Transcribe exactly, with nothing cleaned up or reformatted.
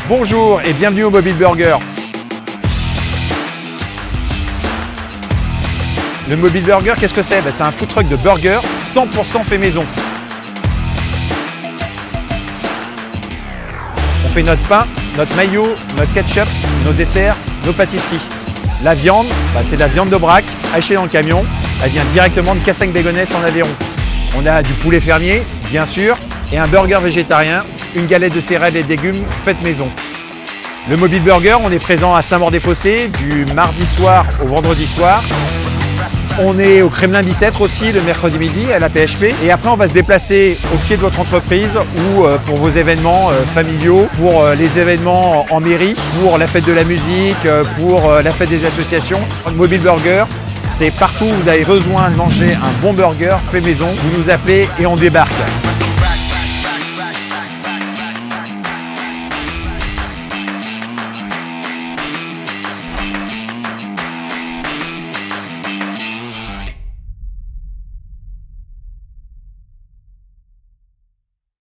Bonjour et bienvenue au Mobile Burger. Le Mobile Burger, qu'est-ce que c'est? Ben, c'est un food truck de burger cent pour cent fait maison. On fait notre pain, notre mayo, notre ketchup, nos desserts, nos pâtisseries. La viande, ben, c'est de la viande de braque hachée dans le camion. Elle vient directement de Cassagne-Bégonhès en Aveyron. On a du poulet fermier, bien sûr, et un burger végétarien, une galette de céréales et de légumes faite maison. Le Mobile Burger, on est présent à Saint-Maur-des-Fossés du mardi soir au vendredi soir. On est au Kremlin-Bicêtre aussi le mercredi midi à la P H P. Et après, on va se déplacer au pied de votre entreprise ou euh, pour vos événements euh, familiaux, pour euh, les événements en mairie, pour la fête de la musique, euh, pour euh, la fête des associations. Le Mobile Burger, c'est partout où vous avez besoin de manger un bon burger fait maison. Vous nous appelez et on débarque.